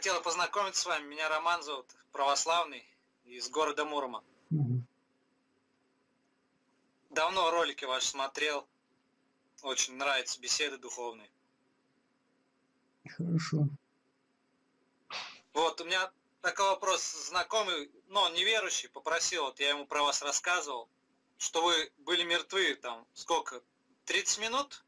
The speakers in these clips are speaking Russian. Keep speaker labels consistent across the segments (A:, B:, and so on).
A: хотел познакомиться с вами. Меня Роман зовут, православный, из города Мурома.
B: Мгм.
A: Давно ролики ваши смотрел. Очень нравятся беседы духовные.
B: Хорошо.
A: Вот, у меня такой вопрос. Знакомый, но он неверующий, попросил, вот я ему про вас рассказывал, что вы были мертвы там, сколько, 30 минут?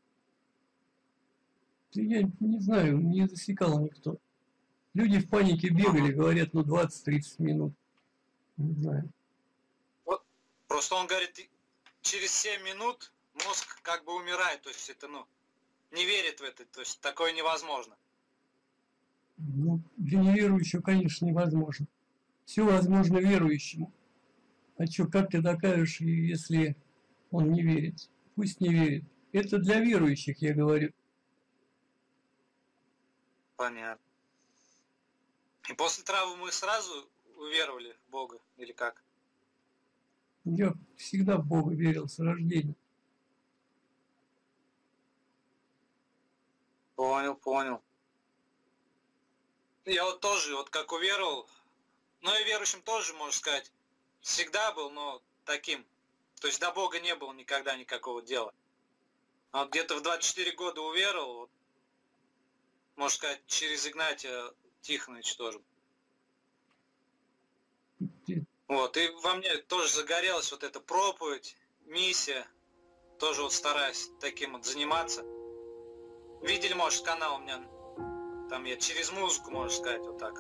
B: Я не знаю, не засекал никто. Люди в панике бегали,
A: Ага.
B: говорят, ну 20-30 минут. Не знаю.
A: Вот, просто он говорит, через 7 минут мозг как бы умирает, то есть это, ну, не верит в это, то есть такое невозможно.
B: Ну, для неверующего, конечно, невозможно. Все возможно верующему. А что, как ты докажешь, если он не верит? Пусть не верит. Это для верующих, я говорю.
A: Понятно. И после травмы мы сразу уверовали в Бога, или как?
B: Я всегда в Бога верил с рождения.
A: Понял, понял. Я вот тоже, вот как уверовал, но и верующим тоже, можно сказать, всегда был, но таким. То есть до Бога не было никогда никакого дела. А вот где-то в 24 года уверовал, вот, можно сказать, через Игнатия Тихоновича тоже. Вот, и во мне тоже загорелась вот эта проповедь, миссия. Тоже вот стараюсь таким вот заниматься. Видели, может, канал у меня, там я через музыку, можно сказать, вот так.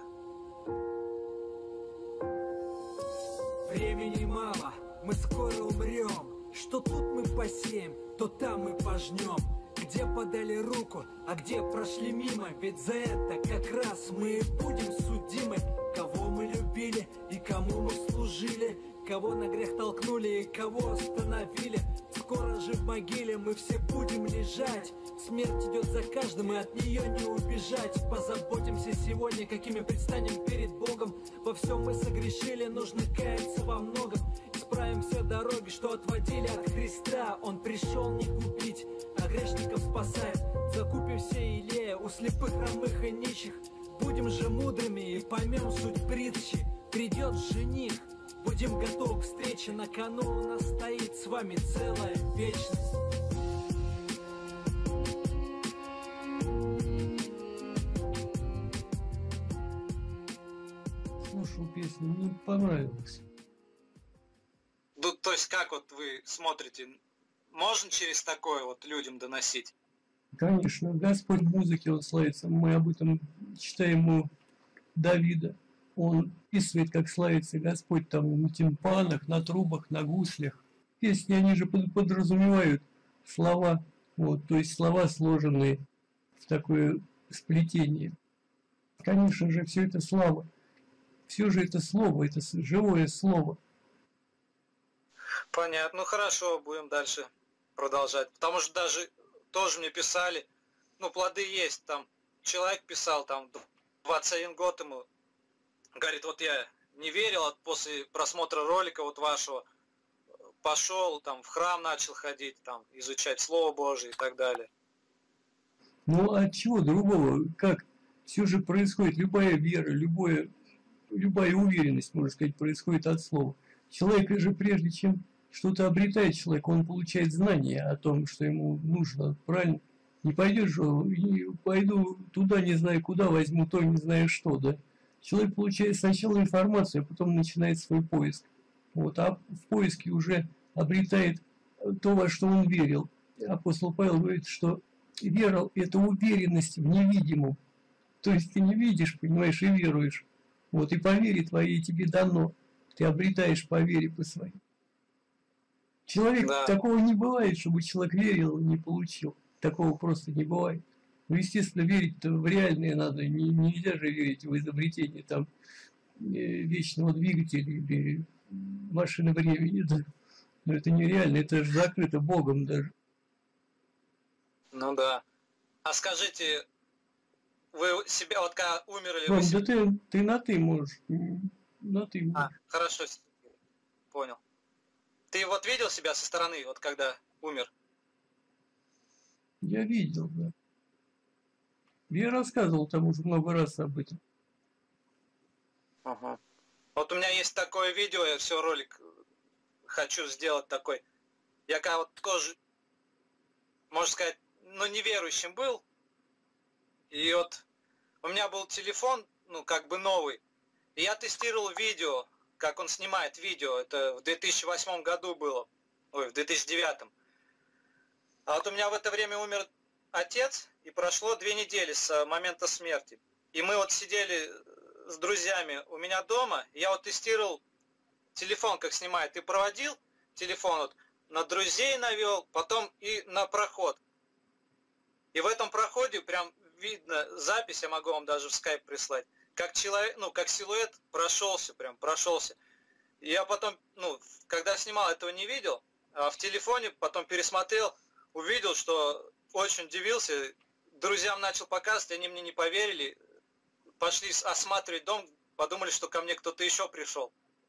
C: Времени мало, мы скоро умрем. Что тут мы посеем, то там мы пожнем. Где подали руку, а где прошли мимо. Ведь за это как раз мы и будем судимы. Кого мы любили и кому мы служили, кого на грех толкнули и кого остановили. Скоро же в могиле мы все будем лежать. Смерть идет за каждым, и от нее не убежать. Позаботимся сегодня, какими предстанем перед Богом. Во всем мы согрешили, нужно каяться во многом. Исправим все дороги, что отводили от Христа. Он пришел не губить, а грешников спасать. Закупим все елея у слепых, хромых и нищих. Будем же мудрыми и поймем суть притчи. Придет жених, будем готовы к встрече. На кону у нас стоит с вами целая вечность.
B: Слушал песню, мне понравилось.
A: Ну, то есть как вот вы смотрите, можно через такое вот людям доносить?
B: Конечно, Господь в музыке, Он славится. Мы об этом читаем у Давида. Он описывает, как славится Господь там на тимпанах, на трубах, на гуслях. Песни, они же подразумевают слова, вот, то есть слова, сложенные в такое сплетение. Конечно же, все это слава. Все же это слово, это живое слово.
A: Понятно, ну хорошо, будем дальше продолжать. Потому что даже тоже мне писали, ну плоды есть, там человек писал, там 21 год ему, говорит, вот я не верил, а после просмотра ролика вот вашего пошел, там в храм начал ходить, там изучать Слово Божие и так далее.
B: Ну а чего другого? Как? Все же происходит, любая вера, любая уверенность, можно сказать, происходит от слова. Человек же прежде чем что-то обретает человек, он получает знания о том, что ему нужно, правильно? Не пойдешь же, пойду туда, не знаю куда, возьму то, не знаю что, да? Человек получает сначала информацию, а потом начинает свой поиск. Вот, а в поиске уже обретает то, во что он верил. Апостол Павел говорит, что вера – это уверенность в невидимом. То есть ты не видишь, понимаешь, и веруешь. Вот, и по вере твоей тебе дано. Ты обретаешь по вере по своей. Человек,
A: Да.
B: такого не бывает, чтобы человек верил и не получил. Такого просто не бывает. Ну, естественно, верить-то в реальное надо. Нельзя же верить в изобретение там вечного двигателя или машины времени. Да. Но это нереально, это же закрыто Богом даже.
A: Ну да. А скажите, вы себя, вот когда умерли,
B: Ром,
A: вы себя...
B: да ты на ты можешь. На ты можешь.
A: А, хорошо, понял. Ты вот видел себя со стороны, вот когда умер?
B: Я видел, да. Я рассказывал там уже много раз об этом.
A: Ага. Вот у меня есть такое видео, я все ролик хочу сделать такой. Я когда вот тоже, можно сказать, ну, неверующим был. И вот у меня был телефон, ну, как бы новый. И я тестировал видео, как он снимает видео. Это в 2008 году было. Ой, в 2009. А вот у меня в это время умер отец, и прошло 2 недели с момента смерти. И мы вот сидели с друзьями у меня дома, и я вот тестировал телефон, как снимает, и проводил телефон вот на друзей навел, потом и на проход. И в этом проходе прям видно запись, я могу вам даже в скайп прислать, как человек, ну, как силуэт прошелся, прям прошелся. И я потом, ну, когда снимал, этого не видел, а в телефоне потом пересмотрел, увидел, что очень удивился, друзьям начал показывать, они мне не поверили, пошли осматривать дом, подумали, что ко мне кто-то еще пришел.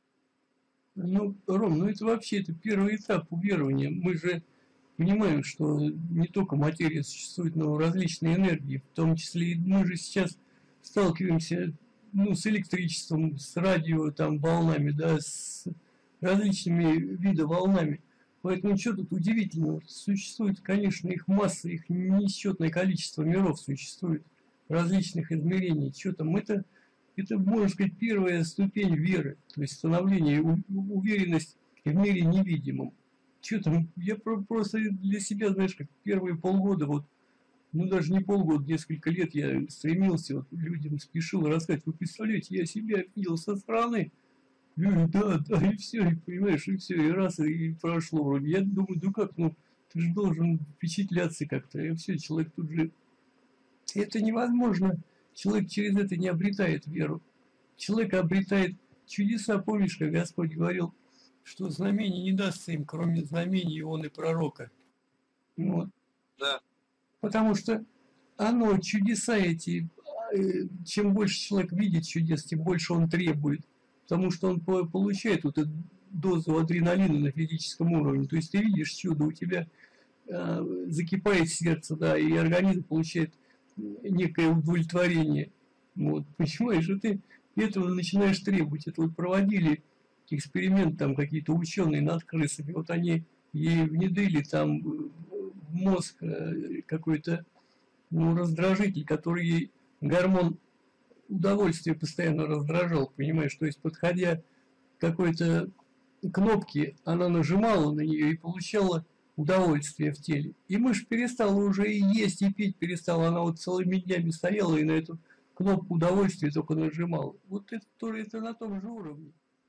B: Ну, Ром, ну это вообще это первый этап уверования. Мы же понимаем, что не только материя существует, но и различные энергии. В том числе и мы же сейчас сталкиваемся, ну, с электричеством, с радио, там, волнами, да, с различными видами волнами. Поэтому что тут удивительного? Существует, конечно, их масса, их несчетное количество миров существует, различных измерений. Что там? Это, можно сказать, первая ступень веры, то есть становление, уверенность в мире невидимом. Что там? Я просто для себя, знаешь, как первые полгода, вот, ну даже не полгода, несколько лет я стремился, вот, людям спешил рассказать. Вы представляете, я себя видел со стороны. Да, и все, и понимаешь, и все, и раз, и прошло вроде. Я думаю, ну как, ну, ты же должен впечатляться как-то, и все, человек тут же... Это невозможно, человек через это не обретает веру. Человек обретает чудеса, помнишь, как Господь говорил, что знамений не дастся им, кроме знамений Ионы пророка. Вот.
A: Да.
B: Потому что оно, чудеса эти, чем больше человек видит чудес, тем больше он требует. Потому что он получает вот эту дозу адреналина на физическом уровне. То есть ты видишь чудо, у тебя закипает сердце, да, и организм получает некое удовлетворение. Вот, понимаешь, и ты этого начинаешь требовать. Это вот проводили эксперимент там какие-то ученые над крысами. Вот они ей внедрили там в мозг какой-то, ну, раздражитель, который ей гормон удовольствие постоянно раздражал, понимаешь, то есть подходя к какой-то кнопке, она нажимала на нее и получала удовольствие в теле. И мышь перестала уже и есть, и пить перестала, она вот целыми днями стояла и на эту кнопку удовольствия только нажимала. Вот это тоже это на том же уровне.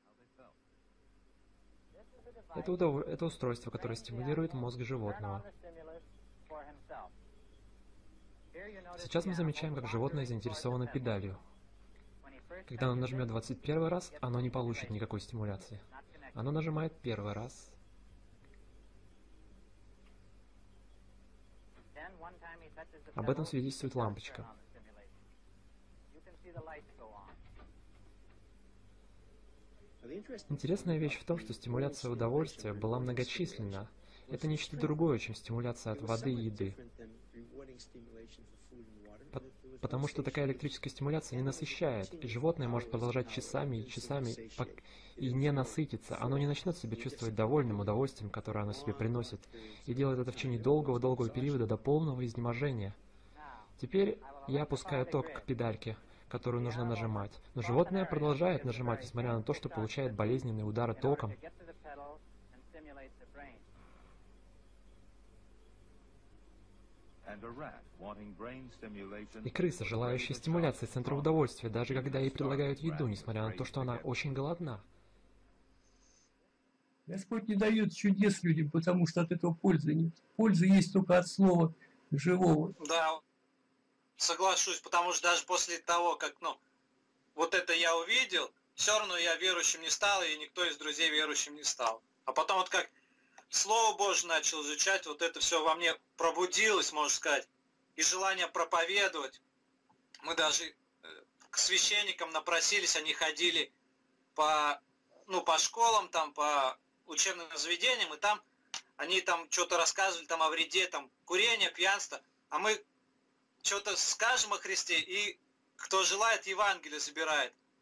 D: Это устройство, которое стимулирует мозг животного. Сейчас мы замечаем, как животное заинтересовано педалью. Когда оно нажмет 21 раз, оно не получит никакой стимуляции. Оно нажимает 1 раз. Об этом свидетельствует лампочка. Интересная вещь в том, что стимуляция удовольствия была многочисленна. Это нечто другое, чем стимуляция от воды и еды. Потому что такая электрическая стимуляция не насыщает, и животное может продолжать часами и часами и не насытиться. Оно не начнет себя чувствовать довольным удовольствием, которое оно себе приносит, и делает это в течение долгого-долгого периода до полного изнеможения. Теперь я опускаю ток к педальке, которую нужно нажимать, но животное продолжает нажимать, несмотря на то, что получает болезненные удары током. И крыса, желающая стимуляции центра удовольствия, даже когда ей предлагают еду, несмотря на то, что она очень голодна.
B: Господь не дает чудес людям, потому что от этого пользы нет. Польза есть только от слова живого.
A: Да, соглашусь, потому что даже после того, как, ну, вот это я увидел, все равно я верующим не стал, и никто из друзей верующим не стал. А потом вот как Слово Божье начал изучать, вот это все во мне пробудилось, можно сказать, и желание проповедовать. Мы даже к священникам напросились, они ходили по школам, там, по учебным заведениям, и там они там что-то рассказывали там о вреде, там, курения, пьянства, а мы что-то скажем о Христе, и кто желает, Евангелие забирает.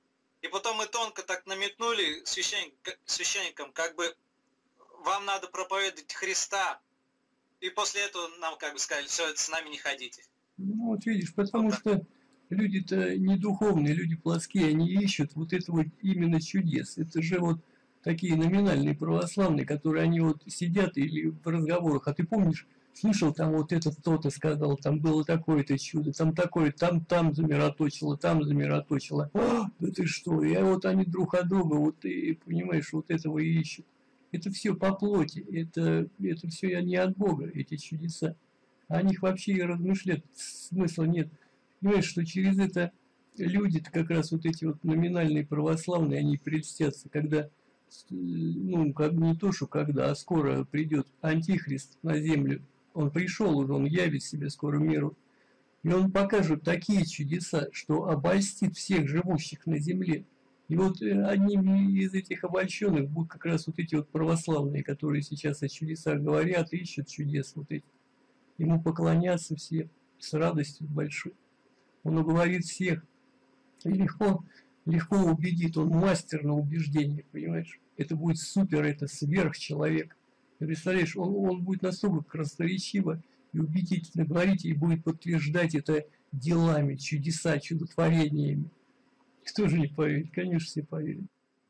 A: И потом мы тонко так намекнули священникам, как бы вам надо проповедовать Христа. И после этого нам как бы сказали, все, с нами не ходите.
B: Ну вот видишь, потому что люди-то не духовные, люди плотские, они ищут вот это вот именно чудес. Это же вот такие номинальные православные, которые они вот сидят или в разговорах. А ты помнишь, слышал, там вот этот кто-то сказал, там было такое-то чудо, там такое, там замироточило, там замироточило. Да ты что? И вот они друг от друга, вот и понимаешь, вот этого и ищут. Это все по плоти, это все не от Бога, эти чудеса. О них вообще и размышлять смысла нет. Понимаешь, что через это люди-то как раз вот эти вот номинальные православные, они прельстятся, когда, ну, как не то, что когда, а скоро придет Антихрист на землю. Он пришел уже, он явит себе скоро миру. И он покажет такие чудеса, что обольстит всех живущих на земле. И вот одними из этих обольщенных будут как раз вот эти вот православные, которые сейчас о чудесах говорят, ищут чудес вот эти. Ему поклонятся все с радостью большой. Он уговорит всех. И легко убедит, он мастер на убеждение, понимаешь? Это будет супер, это сверхчеловек. Ты представляешь, он будет настолько красноречиво и убедительно говорить, и будет подтверждать это делами, чудеса, чудотворениями. Кто же не поверит? Конечно, все поверят.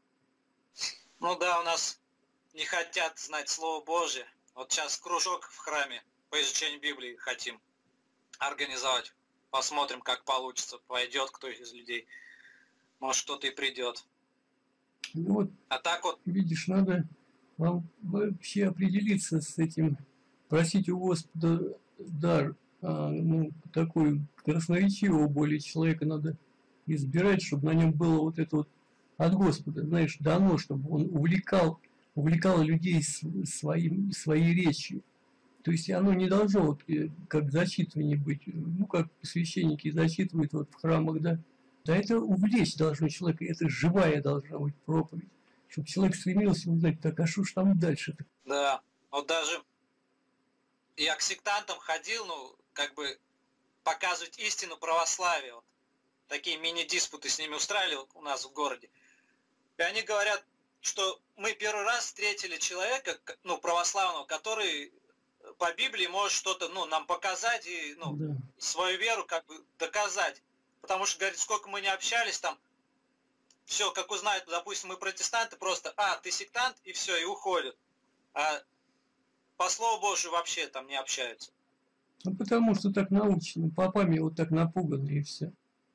A: Ну да, у нас не хотят знать Слово Божье. Вот сейчас кружок в храме по изучению Библии хотим организовать. Посмотрим, как получится. Пойдет кто из людей. Может, что-то и придет.
B: Ну вот,
A: а так вот...
B: Видишь, надо вам вообще определиться с этим. Просить у Господа дар, ну, такой красноречивого более человека надо избирать, чтобы на нем было вот это вот от Господа, знаешь, дано, чтобы он увлекал людей своей речью. То есть оно не должно вот как зачитывание быть, ну, как священники зачитывают вот в храмах, да. Да это увлечь должно человека, это живая должна быть проповедь, чтобы человек стремился узнать, так, а что ж там дальше-то?
A: Да, вот даже я к сектантам ходил, ну, как бы показывать истину православия. Вот. Такие мини-диспуты с ними устраивали у нас в городе. И они говорят, что мы первый раз встретили человека, ну, православного, который по Библии может что-то, ну, нам показать и, ну,
B: Да.
A: свою веру как бы доказать. Потому что, говорит, сколько мы не общались там, все, как узнают, допустим, мы протестанты, просто, ты сектант, и все, и уходят. А по Слову Божию вообще там не общаются.
B: Ну, потому что так научены, попами вот так напуганы, и все.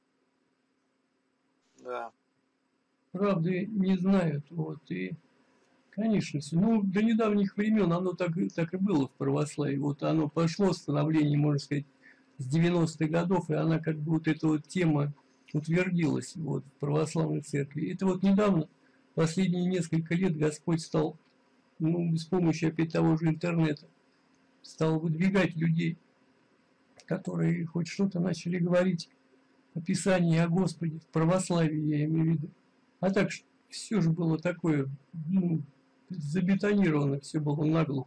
A: Да.
B: Правды не знают, вот, и, конечно, все. Ну, до недавних времен оно так и было в православии, вот оно пошло, становление, можно сказать, с 90-х годов, и она как бы вот эта вот тема утвердилась вот в православной церкви. Это вот недавно, последние несколько лет Господь стал, ну, с помощью опять того же интернета, стал выдвигать людей, которые хоть что-то начали говорить о Писании, о Господе, в православии я имею в виду. А так все же было такое, ну, забетонировано, все было наглухо.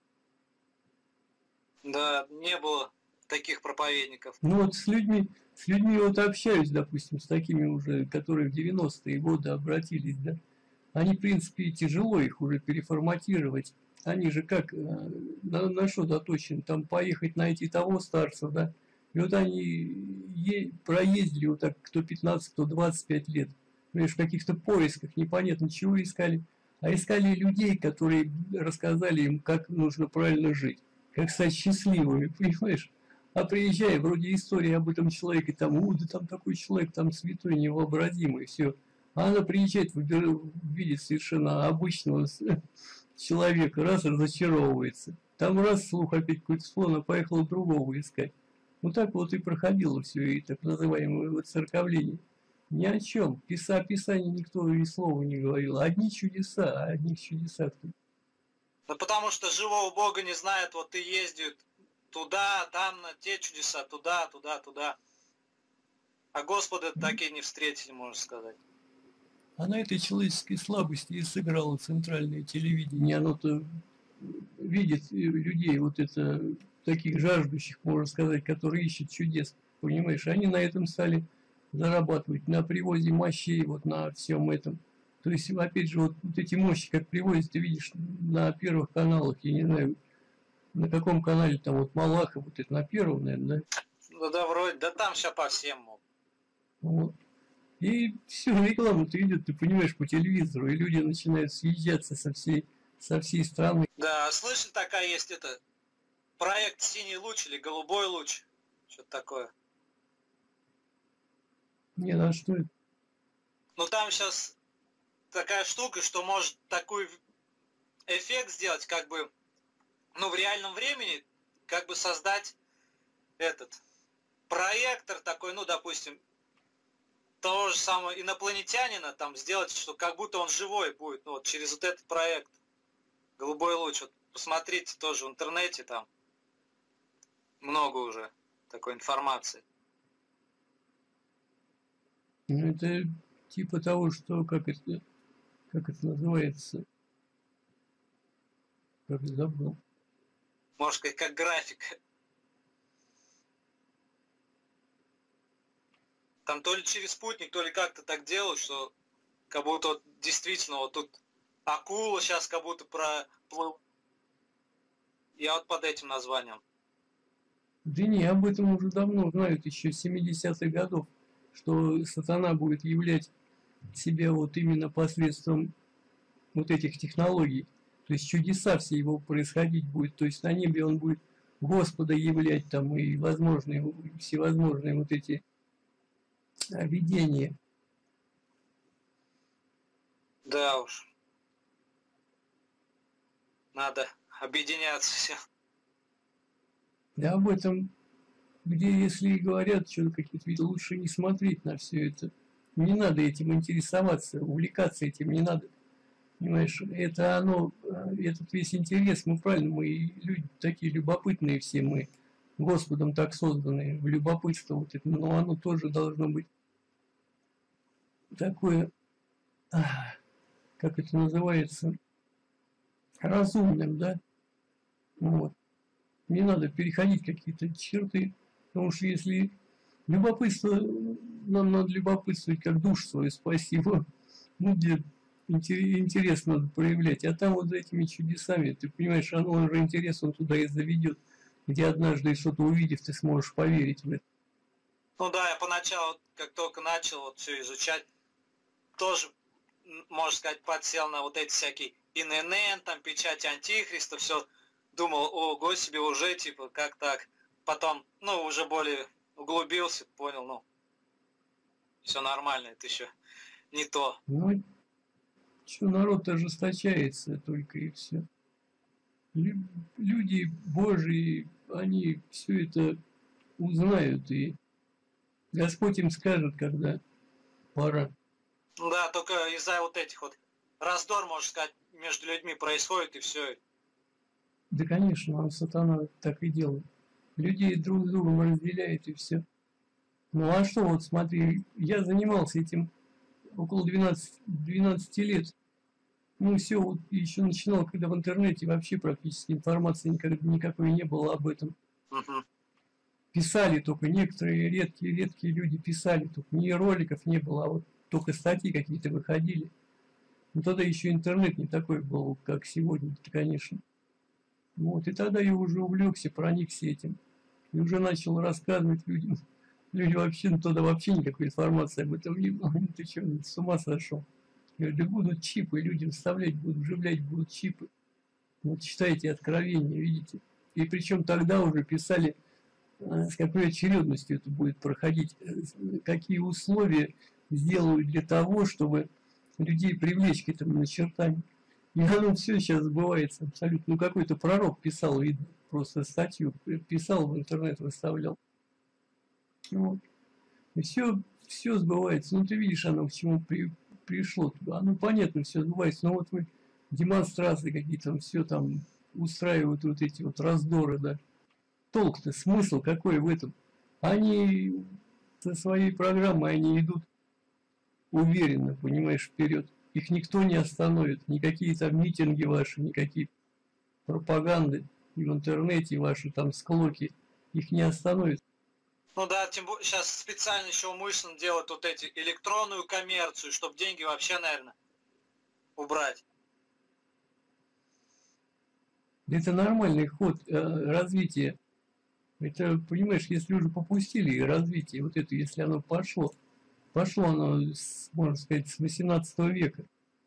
A: Да, не было таких проповедников.
B: Ну вот с людьми вот общаюсь, допустим, с такими уже, которые в 90-е годы обратились, да. Они, в принципе, тяжело их уже переформатировать. Они же как, на что заточены, там поехать найти того старца, да. И вот они проездили вот так, кто 15, кто 25 лет. Понимаешь, в каких-то поисках, непонятно чего искали. А искали людей, которые рассказали им, как нужно правильно жить, как стать счастливыми, понимаешь? А приезжая, вроде история об этом человеке, там, да там такой человек, там святой, невообразимый, все. А она приезжает, видит совершенно обычного человека, раз разочаровывается. Там раз слух опять какой-то слон, а поехала другого искать. Вот так вот и проходило все, и так называемое воцерковление. Ни о чем. О Писании никто и слова не говорил. Одни чудеса, а одних чудесах.
A: Да потому что живого Бога не знают, вот и ездят туда, там, на те чудеса, туда. А Господа так и не встретили, можно сказать.
B: А на этой человеческой слабости и сыграло центральное телевидение. Оно-то видит людей, вот это, таких жаждущих, можно сказать, которые ищут чудес. Понимаешь, они на этом стали зарабатывать на привозе мощей, вот на всем этом. То есть, опять же, вот эти мощи, как привозят, ты видишь на первых каналах, я не знаю, на каком канале там вот Малахов, вот это на первом, наверное, да?
A: Ну да, вроде, да там сейчас по всем мол.
B: Вот. И все, реклама-то идет, ты понимаешь, по телевизору, и люди начинают съезжаться со всей страны.
A: Да, слышали, такая есть это, проект «Синий луч» или «Голубой луч», что-то такое.
B: Не, а что это?
A: Ну там сейчас такая штука, что может такой эффект сделать, как бы, ну в реальном времени, как бы создать этот проектор такой, ну допустим, того же самого инопланетянина там сделать, что как будто он живой будет, ну вот через вот этот проект «Голубой луч». Вот посмотрите тоже в интернете, там много уже такой информации.
B: Ну, это типа того, что, как это называется? Как я забыл.
A: Можно сказать, как график. Там то ли через спутник, то ли как-то так делают, что как будто вот действительно вот тут акула сейчас как будто проплыл. Я вот под этим названием.
B: Да не, об этом уже давно знают, еще с 70-х годов, что сатана будет являть себя вот именно посредством вот этих технологий. То есть чудеса все его происходить будет. То есть на небе он будет Господа являть там и возможные, всевозможные вот эти видения.
A: Да уж. Надо объединяться всем.
B: Да об этом, где если и говорят что-то какие-то виды, лучше не смотреть на все это. Не надо этим интересоваться, увлекаться этим не надо. Понимаешь, это оно, этот весь интерес, мы правильно, мы люди такие любопытные все, мы Господом так созданы, в любопытство вот это, но оно тоже должно быть такое, как это называется, разумным, да? Вот. Не надо переходить какие-то черты, потому что если любопытство, нам надо любопытствовать, как душу свою спасти, вот, ну, где интерес надо проявлять, а там вот за этими чудесами, ты понимаешь, оно уже интерес, он туда и заведет, где однажды что-то увидев, ты сможешь поверить в это.
A: Ну да, я поначалу, как только начал вот все изучать, тоже, можно сказать, подсел на вот эти всякие ИНН, там, печать Антихриста, все, думал, ого себе, уже, типа, как так? Потом, ну, уже более углубился, понял, ну, все нормально, это еще не то.
B: Ну, что народ ожесточается только и все. Люди Божьи, они все это узнают, и Господь им скажет, когда пора.
A: Да, только из-за вот этих вот раздор, можно сказать, между людьми происходит, и все.
B: Да, конечно, он, сатана, так и делает. Людей друг с другом разделяет, и все. Ну, а что, вот смотри, я занимался этим около 12 лет. Ну, все, вот еще начинал, когда в интернете вообще практически информации никакой не было об этом.
A: Угу.
B: Писали только некоторые редкие люди писали, только ни роликов не было, а вот только статьи какие-то выходили. Но тогда еще интернет не такой был, как сегодня, конечно. Вот, и тогда я уже увлекся, проникся этим. И уже начал рассказывать людям. Люди вообще, ну тогда вообще никакой информации об этом не было. Ты что, с ума сошел? Я говорю, да будут чипы, людям вставлять будут, вживлять будут чипы. Вот читайте Откровения, видите. И причем тогда уже писали, с какой очередностью это будет проходить, какие условия сделают для того, чтобы людей привлечь к этому начертанию. И оно все сейчас сбывается абсолютно. Ну, какой-то пророк писал, видно, просто статью писал, в интернет выставлял. Вот. И все сбывается. Ну, ты видишь, оно к чему пришло. Оно понятно, все сбывается. Но вот вы демонстрации какие-то, все там устраивают вот эти вот раздоры, да. Толк-то, смысл какой в этом? Они со своей программой, они идут уверенно, понимаешь, вперед. Их никто не остановит, никакие там митинги ваши, никакие пропаганды и в интернете ваши там склоки, их не остановят.
A: Ну да, тем более сейчас специально еще умышленно делают вот эти электронную коммерцию, чтобы деньги вообще, наверное, убрать.
B: Это нормальный ход развития. Это, понимаешь, если уже попустили развитие, вот это, если оно пошло оно, можно сказать, с 18 века.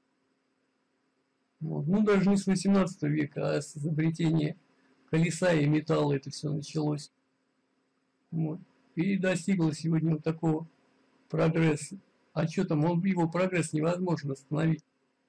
B: Вот. Ну, даже не с 18 века, а с изобретения колеса и металла это все началось. Вот. И достигло сегодня вот такого прогресса. А что там, его прогресс невозможно остановить.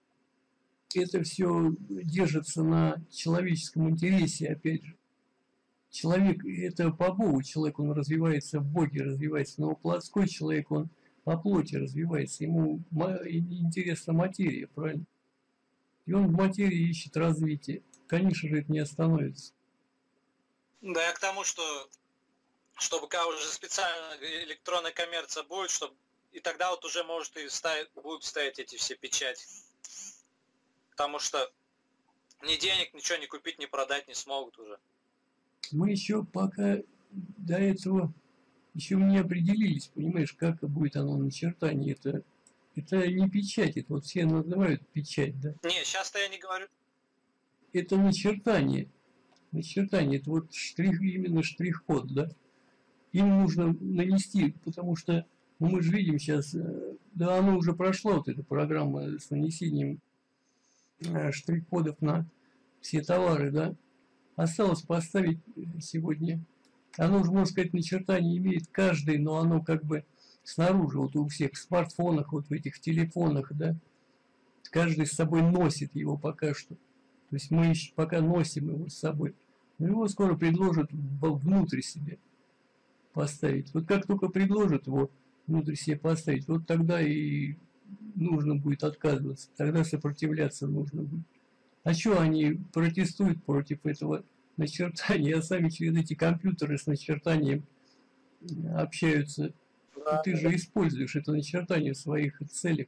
B: Это все держится на человеческом интересе, опять же. Человек, это по Богу человек, он развивается в Боге, развивается, но плотской человек, он по плоти развивается, ему интересна материя, правильно? И он в материи ищет развитие. Конечно же, это не остановится.
A: Да, я к тому, что чтобы когда уже специально электронная коммерция будет, чтобы и тогда вот уже может и будут ставить эти все печати. Потому что ни денег, ничего не купить, не продать не смогут уже.
B: Мы еще пока до этого еще не определились, понимаешь, как будет оно начертание. Это не печать, это вот все называют печать, да?
A: Не, сейчас-то я не говорю.
B: Это начертание. Начертание, это вот именно штрих-код, да? Им нужно нанести, потому что мы же видим сейчас, да, оно уже прошло, вот эта программа с нанесением штрих-кодов на все товары, да? Осталось поставить сегодня. Оно уже, можно сказать, начертание имеет каждый, но оно как бы снаружи, вот у всех в смартфонах, вот в этих телефонах, да, каждый с собой носит его пока что. То есть мы еще пока носим его с собой. Но его скоро предложат внутрь себе поставить. Вот как только предложат его внутрь себе поставить, вот тогда и нужно будет отказываться, тогда сопротивляться нужно будет. А что они протестуют против этого начертания, а сами через эти компьютеры с начертанием общаются.
A: Да.
B: Ты же используешь это начертание в своих целях.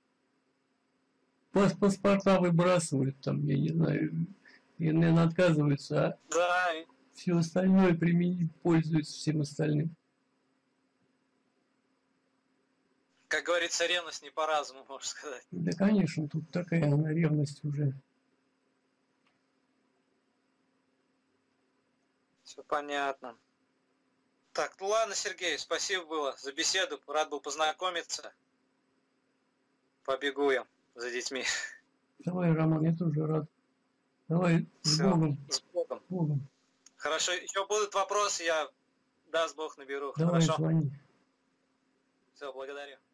B: Паспорта выбрасывают, там, я не знаю, и, наверное, отказываются, а
A: Да.
B: все остальное применить, пользуются всем остальным.
A: Как говорится, ревность не по разуму, можно сказать.
B: Да, конечно, тут такая она ревность уже.
A: Все понятно. Так, ну ладно, Сергей, спасибо было за беседу, рад был познакомиться. Побегу я за детьми.
B: Давай, Роман, я тоже рад. Давай, с
A: Всё,
B: Богом.
A: с Богом.
B: С Богом.
A: Хорошо, еще будут вопросы, я, даст Бог, наберу.
B: Давай,
A: Хорошо?
B: звони.
A: Все, благодарю.